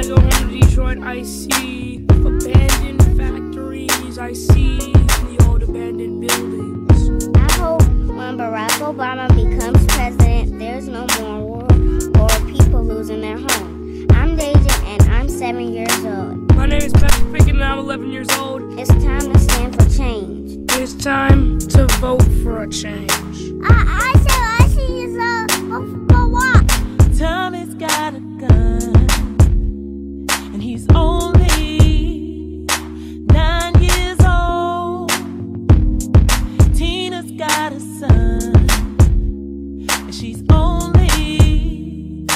I go home to Detroit, I see abandoned factories, I see the old abandoned buildings. I hope when Barack Obama becomes president, there's no more war or people losing their home. I'm Deja and I'm 7 years old. My name is Patrick Pickett and I'm 11 years old. It's time to stand for change. It's time to vote for a change. I see is for what? Tommy's got a gun, and he's only 9 years old. Tina's got a son, and she's only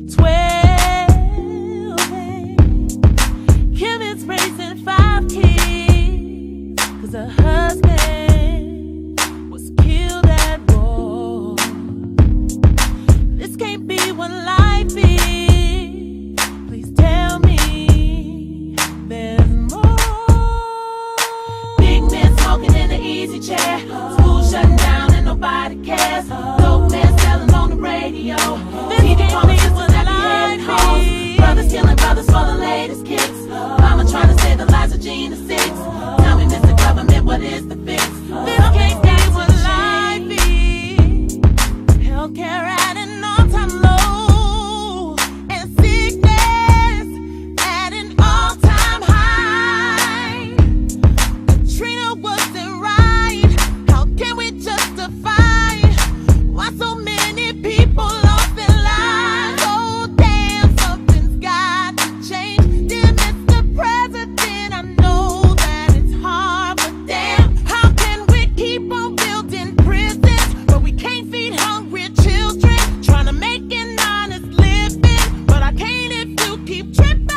12. Kim is raising 5 kids, 'cause her husband was killed at war. This can't be what life is. Please tell me there's more. Big men smoking in the easy chair. School shutting down and nobody cares. Dope men selling on the radio. TV promises that we heading home. Brothers killing brothers for the latest kicks. Mama trying to save the lives of Gina 6. Tell me, Mr. Government, what is the fix? This can't be what life is. Healthcare at an all-time low, and sickness at an all-time high. Katrina wasn't right. How can we justify why so many people lost their lives? Oh damn, something's got to change. Dear Mr. President, I know that it's hard, but damn, how can we keep on building prisons but we can't feed hungry children? Trying to make an honest living, but I can't if you keep tripping.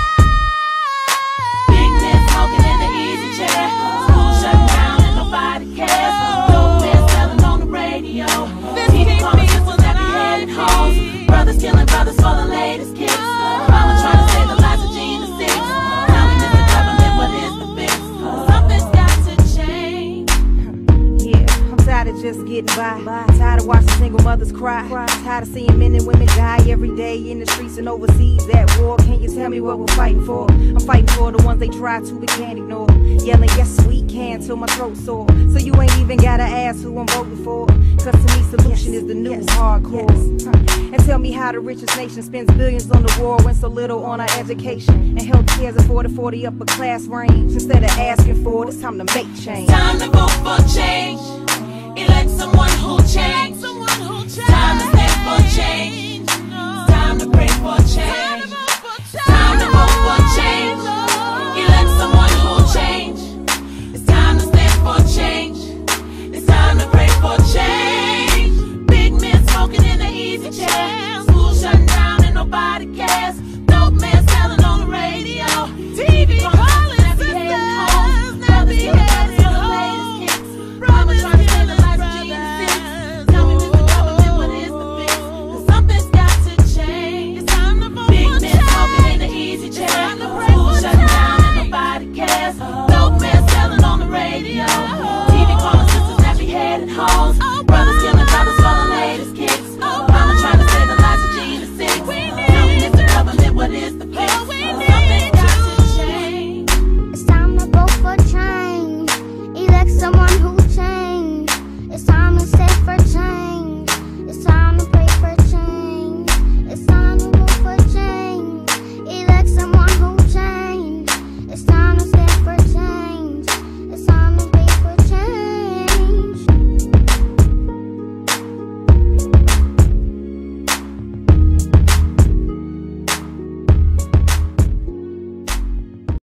Big men smoking in the easy chair. School shutting down and nobody cares. Dope men selling on the radio. TV promises that we headed home. Brothers killing brothers for the latest kicks. Mama trying to save the lives of Gina 6. Tell me, Mr. Government, what is the fix? Something's got to change. Yeah, I'm tired of just getting by. Tired of watching single mothers cry. Tired of seeing men and women die every day in the streets and overseas at war. Can you tell me what we're fighting for? I'm fighting for the ones they try to but can't ignore. Yelling, yes, we can, till my throat sore. So you ain't even gotta ask who I'm voting for. 'Cause to me, solution is the new hardcore. And tell me how the richest nation spends billions on the war when so little on our education. And healthcare's a 40-40 upper class range. Instead of asking for it, it's time to make change. Time to vote for change. Elect someone who'll change. Time to stand for change. Time to pray for change. Time to vote for change. Elect someone who'll change. It's time to stand for change. It's time to pray for change. Big men smoking in the easy chair. School shutting down and nobody cares.